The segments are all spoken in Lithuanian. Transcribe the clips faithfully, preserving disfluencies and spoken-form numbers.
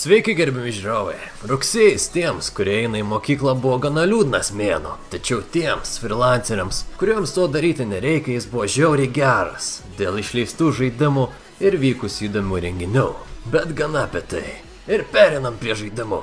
Sveiki, gerbiami žiūrovai. Rugsėjis tiems, kurie eina į mokyklą, buvo gana liūdnas mėnuo. Tačiau tiems freelanceriams, kuriems to daryti nereikia, jis buvo žiauriai geras. Dėl išleistų žaidimų ir vykusių įdomių renginių. Bet gana apie tai. Ir perinam prie žaidimų.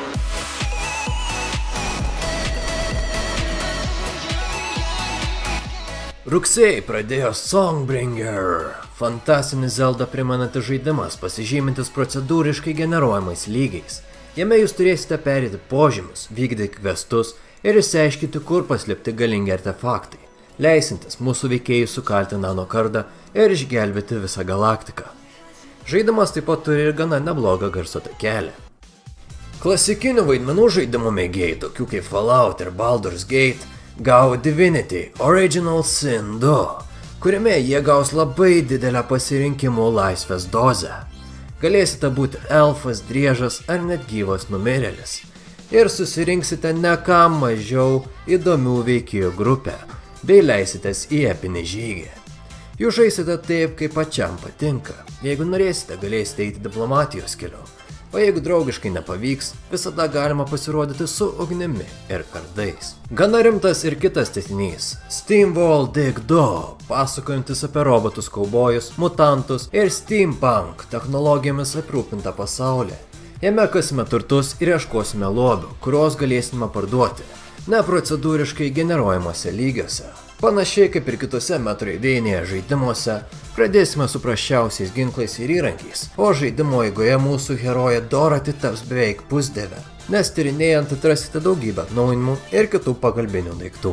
Rugsėjį pradėjo Songbringer. Fantastinis Zelda primenantis žaidimas, pasižymintis procedūriškai generuojamais lygiais. Jame jūs turėsite perėti požymius, vykdyti questus ir išsiaiškinti, kur paslėpti galingi artefaktai, leisintis mūsų veikėjus sukalti nano kardą ir išgelbėti visą galaktiką. Žaidimas taip pat turi ir gana neblogą garso takelį. Klasikinių vaidmenų žaidimų mėgėjai, tokių kaip Fallout ir Baldur's Gate, gavo Divinity Original Sin du, kuriame jie gaus labai didelę pasirinkimų laisvės dozę. Galėsite būti elfas, driežas ar net gyvas numirėlis. Ir susirinksite ne ką mažiau įdomių veikėjų grupę, bei leisitės į epinį žygį. Jūs žaisite taip, kaip pačiam patinka. Jeigu norėsite, galėsite eiti diplomatijos keliu. O jeigu draugiškai nepavyks, visada galima pasirodyti su ugnimi ir kardais. Gana rimtas ir kitas tęsinys – SteamWorld Dig du, pasakojantis apie robotus kaubojus, mutantus ir steampunk technologijomis aprūpintą pasaulį. Jame kasime turtus ir ieškosime lobių, kuriuos galėsime parduoti, neprocedūriškai generuojamuose lygiuose. Panašiai kaip ir kitose Metroidvania žaidimuose, pradėsime su prasčiausiais ginklais ir įrankiais, o žaidimo eigoje mūsų herojė Dorothy taps beveik pusdievė, nes tyrinėjant atrasite daugybę atnaujinimų ir kitų pagalbinių daiktų.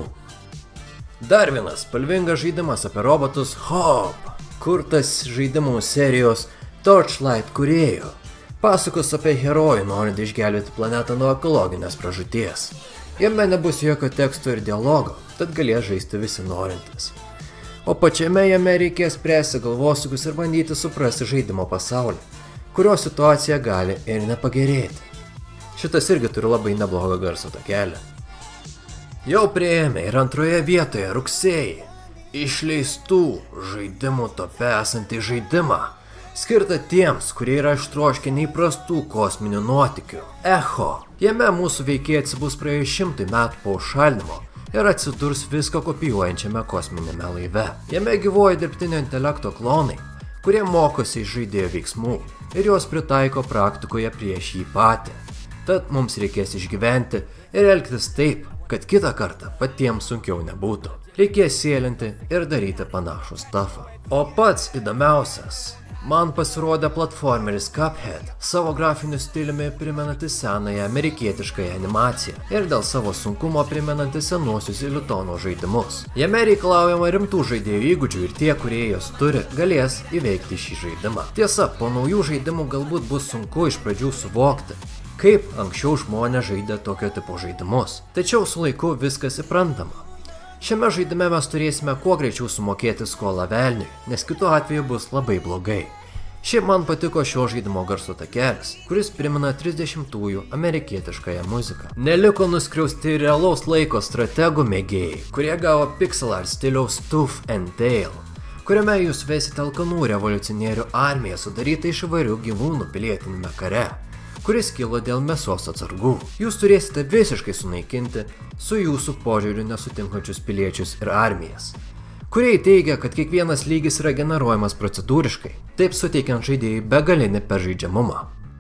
Dar vienas spalvingas žaidimas apie robotus Hop, kurtas žaidimų serijos Torchlight kūrėjų, pasakos apie herojų norint išgelbėti planetą nuo ekologinės pražūties. Jame nebus jokio teksto ir dialogo, tad galės žaisti visi norintys. O pačiame jame reikės spręsti galvosūkius ir bandyti suprasti žaidimo pasaulį, kurio situacija gali ir nepagerėti. Šitas irgi turi labai neblogą garso takelį. Jau prieėmė ir antroje vietoje rugsėjį išleistų žaidimų tope esantį žaidimą, skirta tiems, kurie yra ištroškę neįprastų kosminių nuotykių. Echo. Jame mūsų veikėjai atsibus praėjus šimtai metų po užšaldymo ir atsidurs viską kopijuojančiame kosminėme laive. Jame gyvuoja dirbtinio intelekto klonai, kurie mokosi iš žaidėjo veiksmų ir juos pritaiko praktikoje prieš jį patį. Tad mums reikės išgyventi ir elgtis taip, kad kitą kartą patiems sunkiau nebūtų. Reikės sėlinti ir daryti panašų stafą. O pats įdomiausias man pasirodė platformeris Cuphead, savo grafiniu stiliumi primenantis senąją amerikietiškąją animaciją ir dėl savo sunkumo primenantis senuosius Ilutono žaidimus. Jame reikalaujama rimtų žaidėjų įgūdžių ir tie, kurie jos turi, galės įveikti šį žaidimą. Tiesa, po naujų žaidimų galbūt bus sunku iš pradžių suvokti, kaip anksčiau žmonės žaidė tokio tipo žaidimus. Tačiau su laiku viskas įprantama. Šiame žaidime mes turėsime kuo greičiau sumokėti skolą velniui, nes kitu atveju bus labai blogai. Šiaip man patiko šio žaidimo garso takelis, kuris primena trisdešimtųjų amerikietiškąją muziką. Neliko nuskriausti realaus laiko strategų mėgėjai, kurie gavo pixel art stiliaus Tooth and Tail, kuriame jūs vesite alkanų revoliucionierių armiją sudarytą iš įvairių gyvūnų pilietinėme kare, kuris kilo dėl mėsos atsargų. Jūs turėsite visiškai sunaikinti su jūsų požiūriu nesutinkančius piliečius ir armijas, kurie teigia, kad kiekvienas lygis yra generuojamas procedūriškai, taip suteikiant žaidėjui begalinį peržaidžiamumą.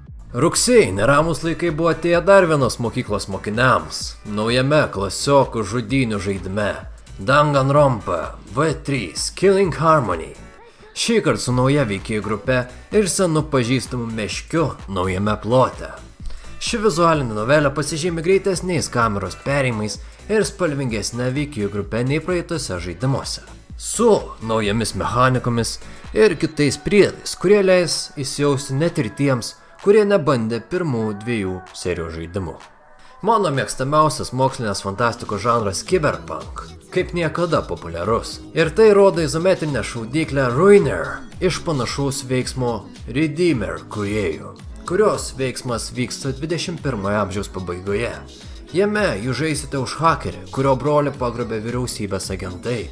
Rugsėjį neramus laikai buvo atėję dar vienos mokyklos mokiniams, naujame klasiokų žudynių žaidime Danganronpa V trys Killing Harmony. Šįkart su nauja veikėjų grupe ir senu pažįstamu meškiu naujame plote. Ši vizualinė novelė pasižymi greitesniais kameros perėjimais ir spalvingesnė veikėjų grupė nei praeitose žaidimuose. Su naujomis mechanikomis ir kitais priedais, kurie leis įsijausti net ir tiems, kurie nebandė pirmų dviejų serijos žaidimų. Mano mėgstamiausias mokslinės fantastikos žanras Cyberpunk, kaip niekada populiarus. Ir tai rodo izometrinę šaudyklę Ruiner iš panašaus veiksmo Redeemer kūrėjų, kurios veiksmas vyksta dvidešimt pirmojo amžiaus pabaigoje. Jame jūs žaisite už hakerį, kurio brolį pagrobė vyriausybės agentai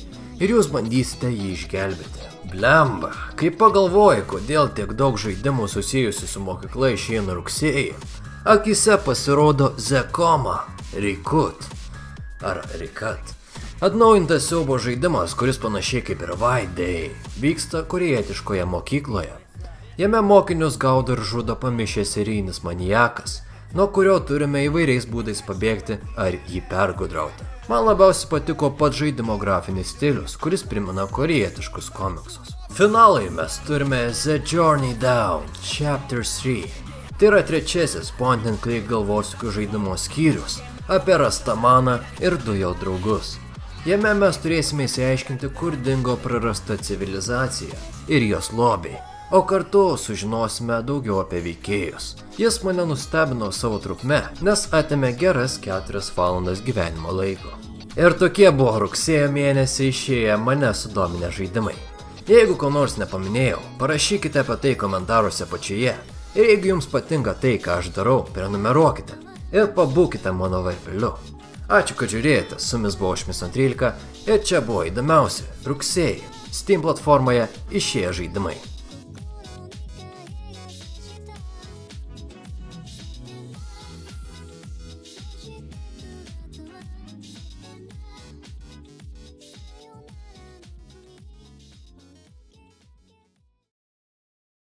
ir jūs bandysite jį išgelbėti. Blemba, kai pagalvoji, kodėl tiek daug žaidimų susijusių su mokykla išeina rugsėjį, akise pasirodo Zekoma, Rikut ar Rikat. Atnaujintas siaubo žaidimas, kuris panašiai kaip ir White Day, vyksta korėjietiškoje mokykloje. Jame mokinius gaudo ir žudo pamišęs serijinis maniakas, nuo kurio turime įvairiais būdais pabėgti ar jį pergudrauti. Man labiausiai patiko pats žaidimo grafinis stilius, kuris primena korėjietiškus komiksus. Finalai mes turime The Journey Down, Chapter trys. Tai yra trečiasis point and click galvosūkių žaidimo skyrius apie Rastamaną ir du jo draugus. Jame mes turėsime įsiaiškinti, kur dingo prarasta civilizacija ir jos lobiai, o kartu sužinosime daugiau apie veikėjus. Jis mane nustebino savo trukme, nes atėmė geras keturias valandas gyvenimo laiko. Ir tokie buvo rugsėjo mėnesį išėję mane sudominę žaidimai. Jeigu ko nors nepaminėjau, parašykite apie tai komentaruose apačioje. Ir jeigu jums patinka tai, ką aš darau, prenumeruokite ir pabūkite mano varpeliu. Ačiū, kad žiūrėjote, su jumis buvo Šmison trylika ir čia buvo įdomiausi rugsėjį Steam platformoje išėję žaidimai.